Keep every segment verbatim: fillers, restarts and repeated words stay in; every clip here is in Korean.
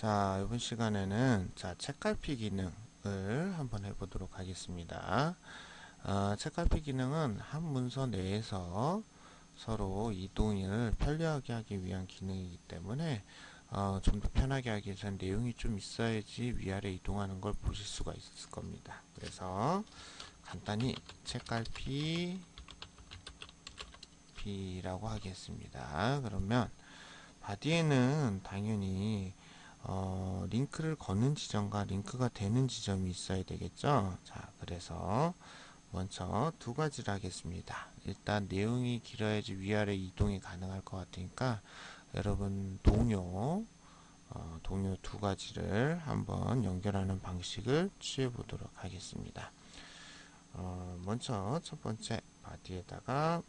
자, 이번 시간에는 자, 책갈피 기능을 한번 해보도록 하겠습니다. 어, 책갈피 기능은 한 문서 내에서 서로 이동을 편리하게 하기 위한 기능이기 때문에 어, 좀 더 편하게 하기 위해서는 내용이 좀 있어야지 위아래 이동하는 걸 보실 수가 있을 겁니다. 그래서 간단히 책갈피 B라고 하겠습니다. 그러면 바디에는 당연히 어, 링크를 거는 지점과 링크가 되는 지점이 있어야 되겠죠. 자, 그래서 먼저 두 가지를 하겠습니다. 일단 내용이 길어야지 위아래 이동이 가능할 것 같으니까 여러분 동요 어, 동요 두 가지를 한번 연결하는 방식을 취해 보도록 하겠습니다. 어, 먼저 첫 번째 바디에다가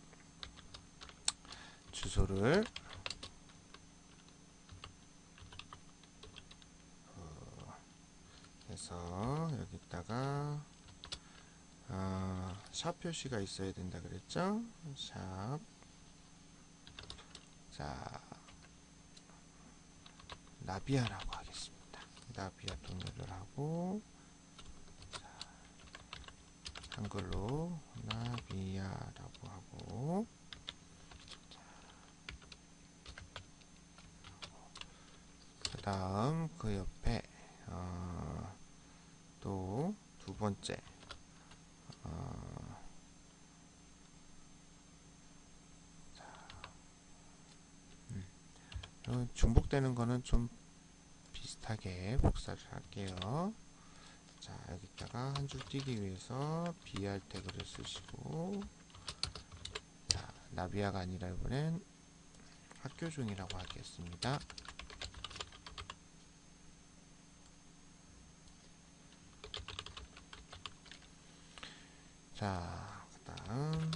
주소를 해서 여기다가 어, 샵 표시가 있어야 된다 그랬죠? 샵. 자, 나비아라고 하겠습니다. 나비아 동료를 하고, 자, 한글로 나비아라고 하고, 그 다음 그 옆에 어, 또 두 번째 어, 음, 중복되는 거는 좀 비슷하게 복사를 할게요. 자, 여기다가 한 줄 띄기 위해서 비알 태그를 쓰시고, 자, 나비아가 아니라 이번엔 학교종이라고 하겠습니다. 자, 그 다음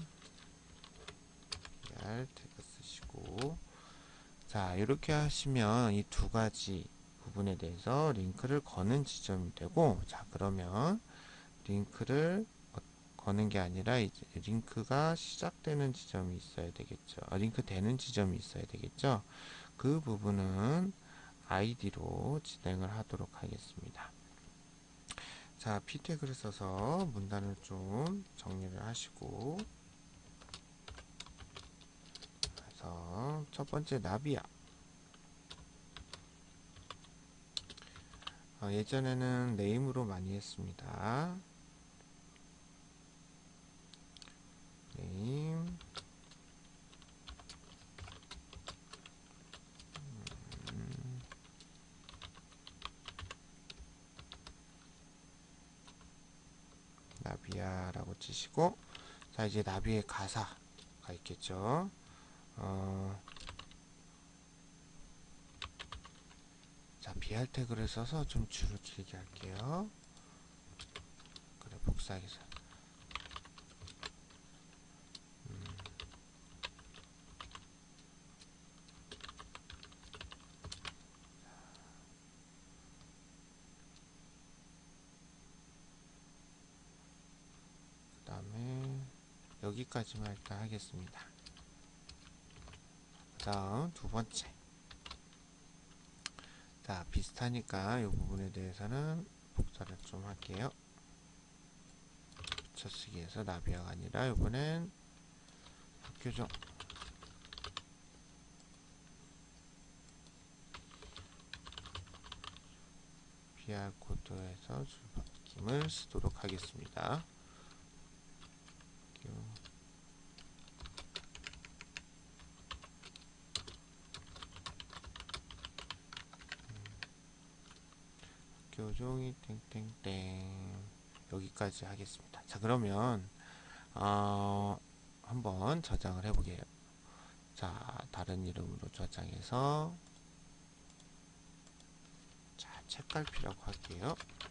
비알 태그 쓰시고, 자, 이렇게 하시면 이 두 가지 부분에 대해서 링크를 거는 지점이 되고, 자, 그러면 링크를 거는 게 아니라 이제 링크가 시작되는 지점이 있어야 되겠죠. 아, 링크 되는 지점이 있어야 되겠죠. 그 부분은 아이디로 진행을 하도록 하겠습니다. 자, p 태그를 써서 문단을 좀 정리를 하시고, 그래서 첫 번째 나비아. 어, 예전에는 네임으로 많이 했습니다. 네임. 음, 나비아라고 치시고, 자, 이제 나비의 가사가 있겠죠. 어, 자, 비알 태그를 써서 좀 줄을 길게 할게요. 그래, 복사하기서. 음, 그 다음에 여기까지만 일단 하겠습니다. 그 다음 두 번째. 자, 비슷하니까 이 부분에 대해서는 복사를 좀 할게요. 붙여쓰기해서 나비아가 아니라 이번엔 학교종. 비알 코드에서 줄바뀜을 쓰도록 하겠습니다. 교종이 땡땡땡 여기까지 하겠습니다. 자, 그러면 어, 한번 저장을 해보게요. 자, 다른 이름으로 저장해서 자, 책갈피라고 할게요.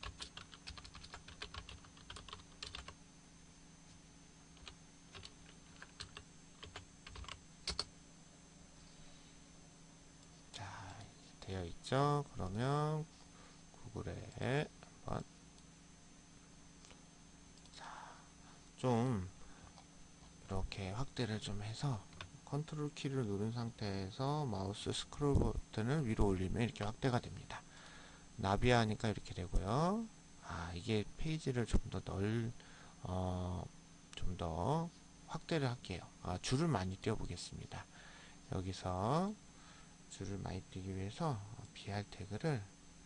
자, 되어 있죠. 그러면 구글에 한번 좀 이렇게 확대를 좀 해서 컨트롤 키를 누른 상태에서 마우스 스크롤 버튼을 위로 올리면 이렇게 확대가 됩니다. 나비아 하니까 이렇게 되고요. 아, 이게 페이지를 좀 더 넓, 어, 좀 더 확대를 할게요. 아, 줄을 많이 띄워 보겠습니다. 여기서 줄을 많이 띄기 위해서 비알 태그를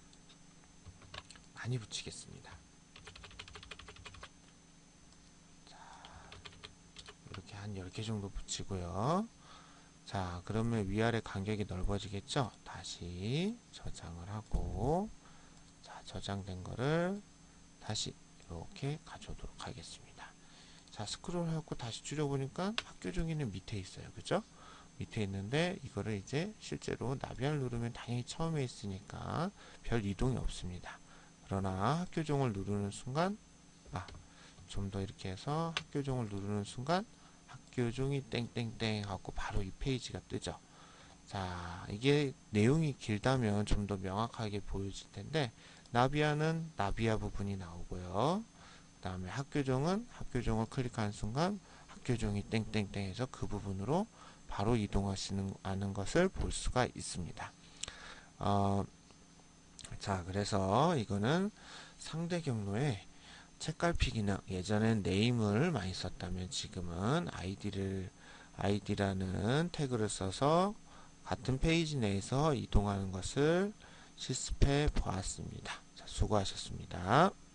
많이 붙이겠습니다. 이렇게 한 열 개 정도 붙이고요. 자, 그러면 위아래 간격이 넓어지겠죠? 다시 저장을 하고, 자, 저장된 거를 다시 이렇게 가져오도록 하겠습니다. 자, 스크롤하고 다시 줄여보니까 학교 종이는 밑에 있어요. 그죠? 밑에 있는데 이거를 이제 실제로 나비알 누르면 당연히 처음에 있으니까 별 이동이 없습니다. 그러나 학교 종을 누르는 순간, 아, 좀 더 이렇게 해서 학교 종을 누르는 순간 학교 종이 땡땡땡 하고 바로 이 페이지가 뜨죠. 자, 이게 내용이 길다면 좀 더 명확하게 보여질 텐데, 나비아는 나비아 부분이 나오고요. 그 다음에 학교종은 학교종을 클릭하는 순간 학교종이 땡땡땡 해서 그 부분으로 바로 이동하시는 하는 것을 볼 수가 있습니다. 어, 자, 그래서 이거는 상대 경로에 책갈피 기능, 예전엔 네임을 많이 썼다면 지금은 아이디를 아이디라는 태그를 써서 같은 페이지 내에서 이동하는 것을 실습해 보았습니다. 자, 수고하셨습니다.